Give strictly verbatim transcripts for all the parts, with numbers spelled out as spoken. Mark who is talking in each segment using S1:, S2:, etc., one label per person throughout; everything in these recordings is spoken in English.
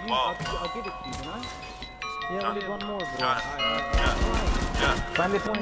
S1: I'll, I'll give it to you, man.
S2: Yeah, we need one more, bro.
S1: Alright, alright.
S2: Find this one.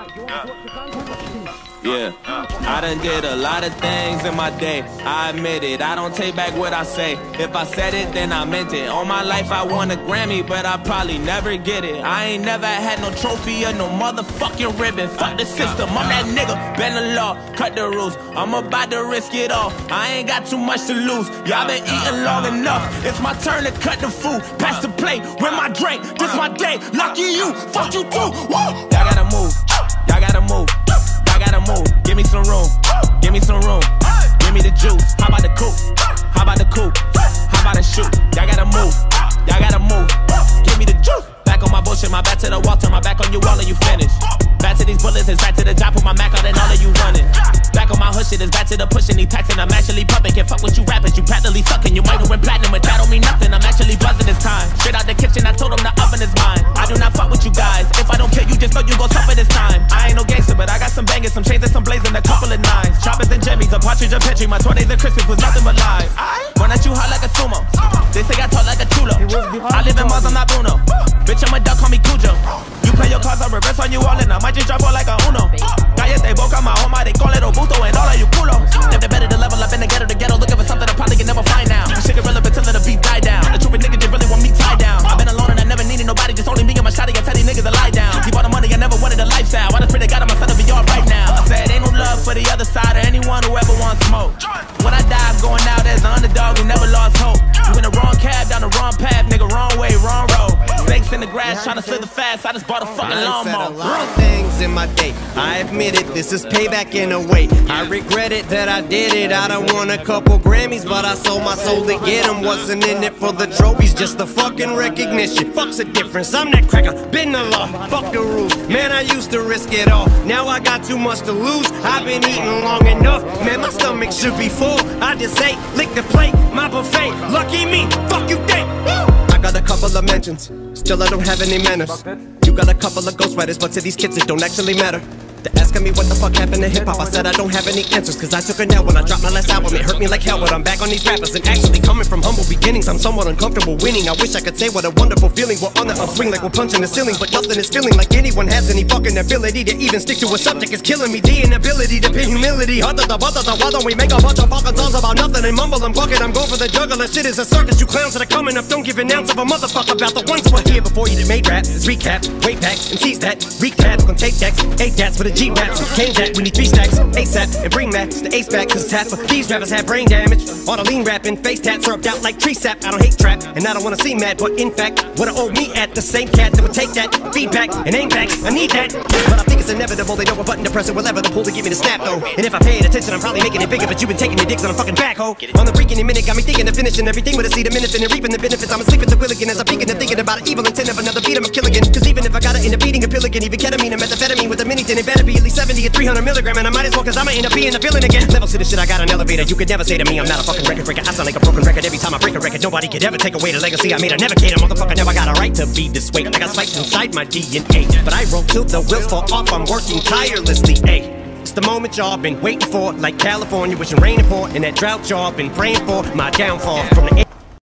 S3: Yeah, I done did a lot of things in my day. I admit it, I don't take back what I say. If I said it, then I meant it. All my life I won a Grammy, but I probably never get it. I ain't never had no trophy or no motherfucking ribbon. Fuck the system, I'm that nigga. Bend the law, cut the rules. I'm about to risk it all. I ain't got too much to lose. Y'all been eating long enough. It's my turn to cut the food. Pass the plate with my drink. This my day. Lucky you, fuck you too. Woo! Y'all gotta move. Y'all gotta move. Y'all gotta move. Give me some room. Give me some room. Give me the juice. How about the coupe? How about the coupe? How about the shoot? Y'all gotta move. Y'all gotta move. Give me the juice. Back on my bullshit. My back to the wall. Turn my back on you. All of you finished. Back to these bullets. It's back to the job. Put my Mac out and all of you running. Back on my hood shit. It's back to the pushing. These packs and I'm actually pumping. Can't fuck with you rappers. You practically sucking. You might have went platinum, but that don't mean nothing. I'm actually buzzing this time. Straight out the kitchen. I told them the oven is mine. I do not fuck with you guys. If I don't kill you, just know you gon' suffer this time. I ain't no gangster, but I got some bangers, some chains and some blazing, a couple of nines. Choppers and jimmies, a partridge, a petri. My twenties and Christmas was nothing but lies. Run at you hot like a sumo. They say I talk like a chulo. I live in Mars, I'm not Bruno. Bitch, I'm a duck, call me Cujo. You play your cards, I reverse on you all, and I might just drop all like a Uno. Cállate boca, my home, they call it Obuto, and all of you culo. If they better to level up in the ghetto, the ghetto, looking for something I probably can never find now. This shit irrelevant till the beat die down. The truth nigga just really want me tied down. I've been alone and I never needed nobody, just only me and my shotty. I tell these niggas to lie down. Keep all the money, I never wanted a lifestyle. I just pray to God I'm son to be all right now. I said ain't no love for the other side or anyone who ever wants smoke. When I die, I'm going out as an underdog who never lost hope. You in the wrong cab, down the wrong path, nigga, wrong way, wrong road. Snakes in the grass, trying to slither fast. I just bought a fucking lawnmower.
S4: A lot of things in my day. I admit it, this is payback in a way. I regret it that I did it. I done won a couple Grammys, but I sold my soul to get them. Wasn't in it for the trophies, just the fucking recognition. Fuck's the difference, I'm that cracker, been the law, fuck the rules. Man, I used to risk it all. Now I got too much to lose. I've been eating long enough. Man, my stomach should be full. I just ate, lick the plate, my buffet. Lucky me, fuck you think. I got a couple of mentions, still I don't have any manners. You got a couple of ghostwriters, but to these kids it don't actually matter. They're asking me what the fuck happened to hip-hop. I said I don't have any answers, cause I took a nap when I dropped my last album. It hurt me like hell, but I'm back on these rappers. And actually coming from humble beginnings, I'm somewhat uncomfortable winning. I wish I could say what a wonderful feeling. We're on the upswing like we're punching the ceiling, but nothing is feeling like anyone has any fucking ability to even stick to a subject. It's killing me, the inability to pin humility. Why don't we make a bunch of fucking songs about nothing and mumble and bucket? I'm going for the juggler, shit is a circus. You clowns that are coming up don't give an ounce of a motherfucker about the ones who were here before you that made rap. It's recap, way back, and seize that, recap, on tape decks, eight cats with a G-Raps. That we need three stacks, ASAP, and bring Max the ace back, cause tap for these rappers have brain damage. All the lean rapping, face tat syrup out like tree sap. I don't hate trap, and I don't wanna see mad, but in fact, what I owe me at the same cat that would take that feedback and aim back. I need that, but I think it's inevitable. They know a button to press it, whatever the pull to give me the snap though. And if I paid attention, I'm probably making it bigger, but you've been taking your dicks on a fucking backhoe. On the freaking minute, got me thinking of finishing everything with a seed of minutes and reaping the benefits. I'm asleep at the wheel again as I'm thinking and thinking about an evil intent of another beat. I'm a killigan, cause even if I gotta end up beating a pill again, even ketamine and methamphetamine with a mini, then it better be at least seventy or three hundred milligrams. And I might as well, cause I'ma end up being a villain again. Levels to the shit, I got an elevator. You could never say to me I'm not a fucking record breaker. I sound like a broken record every time I break a record. Nobody could ever take away the legacy I made. I never cater, motherfucker, never got a right to be this way. I got spikes inside my D N A, but I roll till the wheels fall off. I'm working tirelessly, ayy. It's the moment y'all been waiting for, like California wishing rain and pour, and that drought y'all been praying for, my downfall from the